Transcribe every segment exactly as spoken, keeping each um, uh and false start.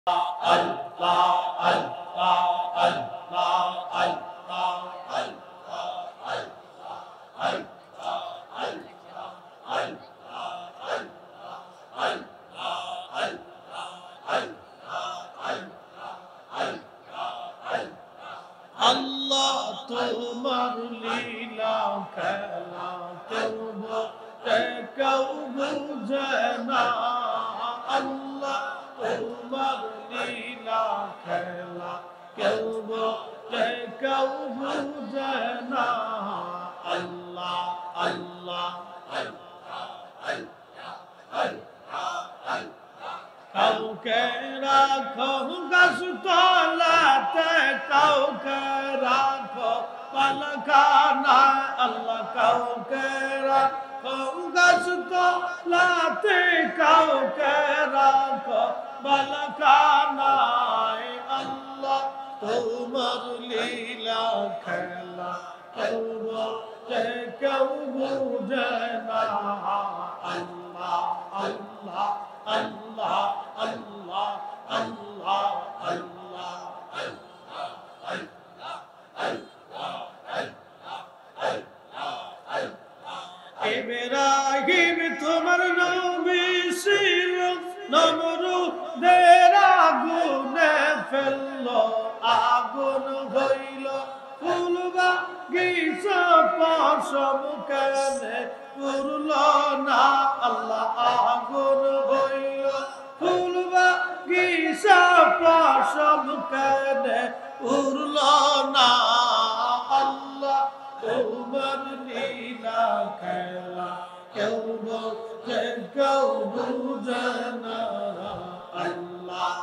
আল্লাহ তোমার লীলা খেলা কেউ বলতে কেউ বুঝে না। আল্লাহ তোমার লীলা খেলা কেউ বলতে কেউ বুঝে না। আল্লাহ আল্লাহ কাউকে রাখো গাছ তলাতে, কাউকে রাখো পালখানায়। আল্লাহ কাউকে রাখো গাছ তলাতে, কাউকে রাখো পালখানায়। আল্লাহ তোমার লীলা খেলা কেউ বলতে কেউ বুঝে না। আল্লাহ আল্লাহ আল্লাহ আল্লাহ আল্লাহ আল্লাহ ইব্রাহিম তোমার নবী ছিল, নমরুদের আগুনে ফেললো, আগুন হইল ফুল বাগিচা পশম কেনে পুরল না। আল্লাহ আগুন হইল ফুল বাগিচা পশম কেনে পুরল না। আল্লাহ তোমার লীলা খেলা কেউ বলতে কেউ বুঝে না। আল্লাহ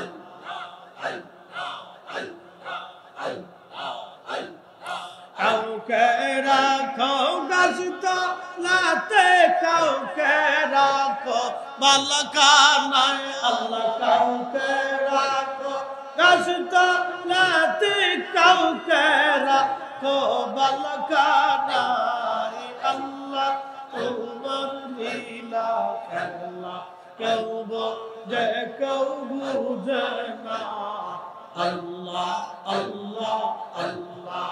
কাউকে রাখো গাছ তলাতে, কাউকে রাখো বালখানায়। আল্লাহ কাউকে রাখো গাছ তলাতে, কাউকে রাখো বালখানায়। আল্লাহ তোমার লীলা খেলা কেউ বোঝে কেউ বুঝে না। আল্লাহ আল্লাহ আল্লাহ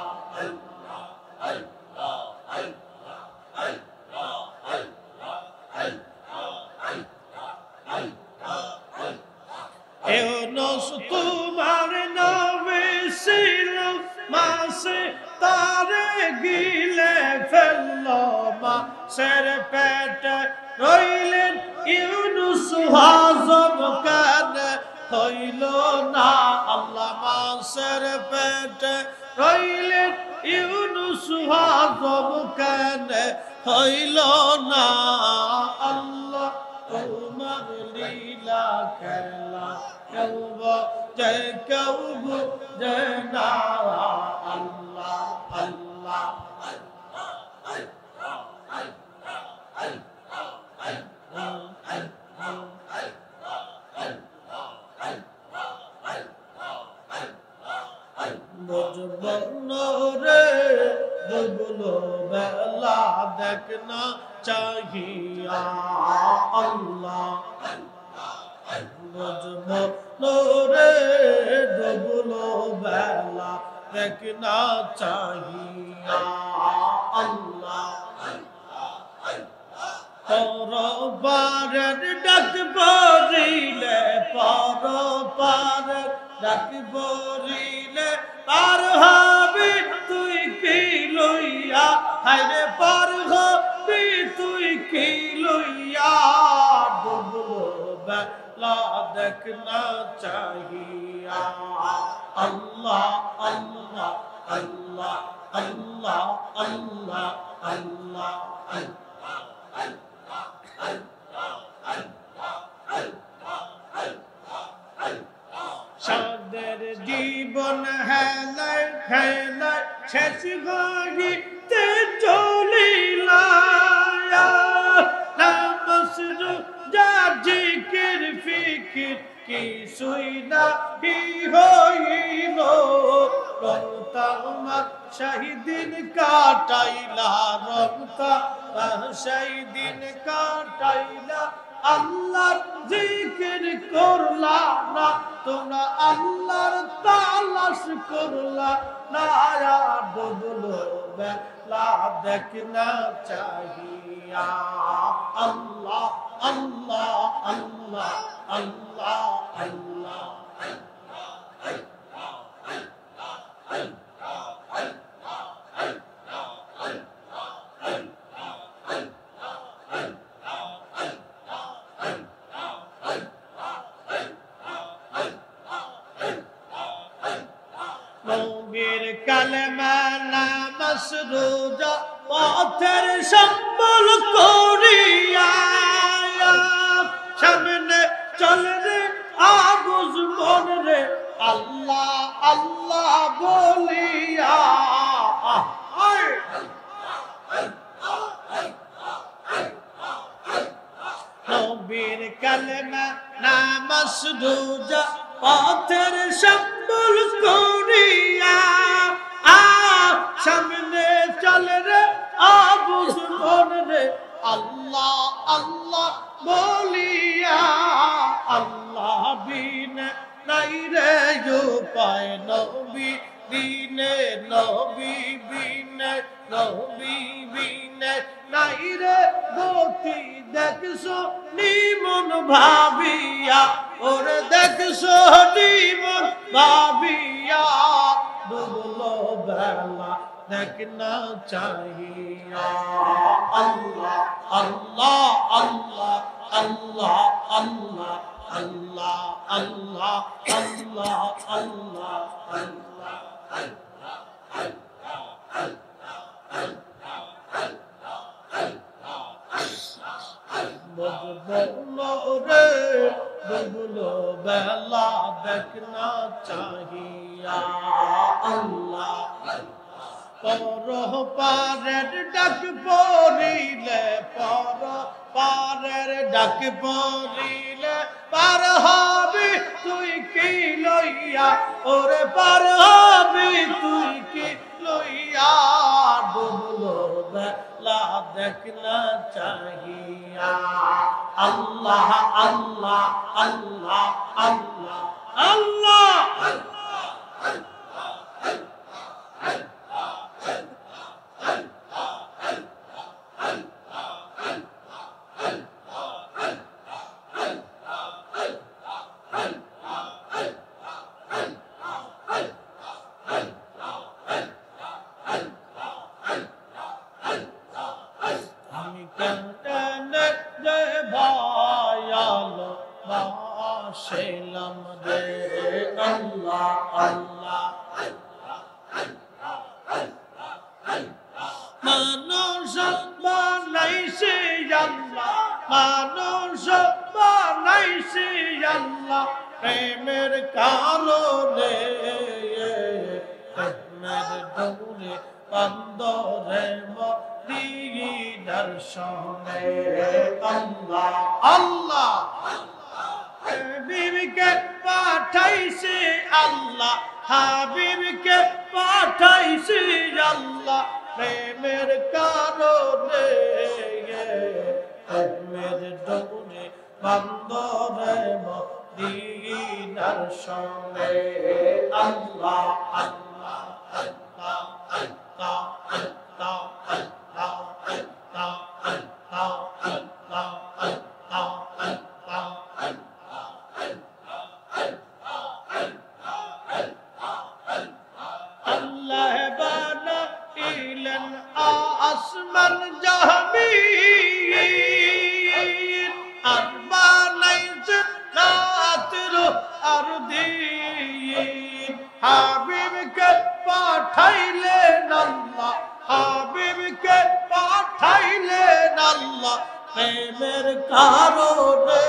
ইউনূস তোমার নবী ছিল, মাছে তারে গিলে ফেললো, মাছের পেটে রইলেন ইউনূস হজম কেনে হইল না। আল্লাহ মাছের পেটে রইলেন ইউনূস হজম কেনে হইল না। আল্লাহ তোমার লীলা খেলা কেউ বোঝে কেউ বুঝে না। আল্লাহ আল্লাহ বুঝবো রে ডুবলো বেলা দেখ না চাহিয়া। আল্লাহ বুঝবো রে ডুবলো বেলা দেখ না চাহিয়া। আল্লাহ পরপারের ডাক পড়িলে, পরপারের ডাক পড়িলে পার হবি তুই কি লইয়া। হায়রে পার হবি তুই কি লইয়া। ডুবলো বেলা দেখ না চাহিয়া। আল্লাহ আল্লাহ আল্লাহ আল্লাহ আল্লাহ আল্লাহ সাদের জীবন হেলায় হেলায় শেষ ঘড়িতে চলিলা। নামাজ রোজা জিকির ফিকির কিছুই নাহি হইল। রমতামার শাহিদিন কাটাইলা, রমতামার শাহিদিন কাটাইলা। আল্লাহর জিকির করলা না, তোমরা আল্লাহর তালাশ করলা না ডুবলো বেলা দেখনা চাহিয়া আল্লাহ আল্লাহ আল্লাহ আল্লাহ আল্লাহ নবীর কালেমা নামাজ রোজা পথের সম্বল করিয়া সামনে চল রে আবুজ মন রে আল্লাহ আল্লাহ বলিয়া নবীর কালেমা নামাজ রোজা পথের সম্বল করিয়া আ সামনে চলে রে আবুজ মন রে আল্লাহ আল্লাহ বলিয়া আল্লাহ বিনে নাই রে উপায় নবী বিনে নবী বিনে নবী বিনে নাই রে গতি দেখছো নিমন ভাবিয়া ওরে দেখছো নিমন ভাবিয়া ডুবলো বেলা দেখনা চাহিয়া আল্লাহ আল্লাহ আল্লাহ আল্লাহ আল্লাহ আল্লাহ আল্লাহ আল্লাহ আল্লাহ আল্লাহ বলো রে বলো বেলা দেখনা চাহিয়া আল্লাহ পর পারের ডাক পড়িলে পর পারের ডাক পড়িলে পার হবি তুই কি লইয়া ওরে পার হবি তুই কি লইয়া ডুবলো বেলা দেখনা চাহিয়া আল্লাহ আল্লাহ আল্লাহ আল্লাহ আল্লাহ আমি কেন যে ভায়ালো বাসেলাম রে আল্লাহ আল্লাহ মানুষ বানাইছে আল্লাহ মানুষ বানাইছে আল্লাহ প্রেমের কারণে প্রেমের ডোরে বন্দরে মদিনার সনে আল্লাহ আল্লাহ হাবিবকে পাঠাইছে আল্লাহ হাবিবকে পাঠাইছে আল্লাহ প্রেমের কারণে প্রেমের ডোরে বন্দরে মদিনার সনে আল্লাহ আল্লাহ আল্লাহ আল্লাহ আল্লাহ আল্লাহ আল্লাহ আল্লাহ আল্লাহ আল্লাহ আল্লাহ আল্লাহ বানাইলেন আসমান জমিন আর বানাইছেন রাতের আর দিন হাবিবকে পাঠাইলেন আল্লাহ হাবিবকে পাঠাইলেন আল্লাহ প্রেমের কারণে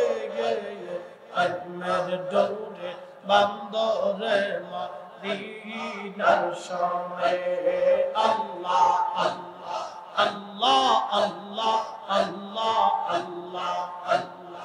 প্রেমের ডোরে বন্দরে মদিনার সনে আল্লাহ আল্লাহ আল্লাহ আল্লাহ আল্লাহ আল্লাহ আল্লাহ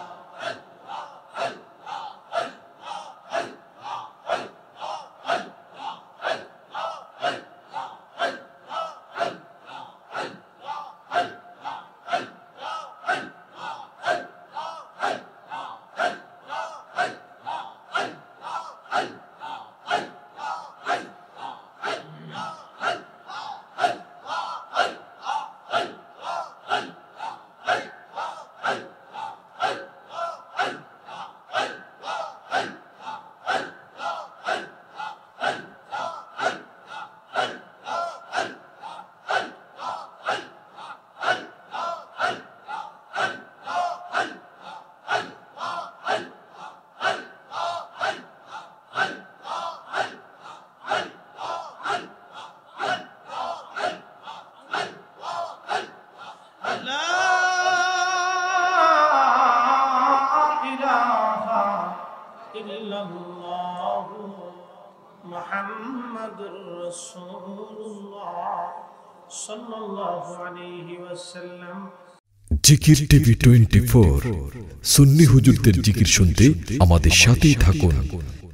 ইল্লাল্লাহু মুহাম্মাদুর রাসূলুল্লাহ সাল্লাল্লাহু আলাইহি ওয়াসাল্লাম। জিকির টিভি টোয়েন্টি ফোর, সুন্নি হুজুরদের জিকির শুনতে আমাদের সাথেই থাকুন।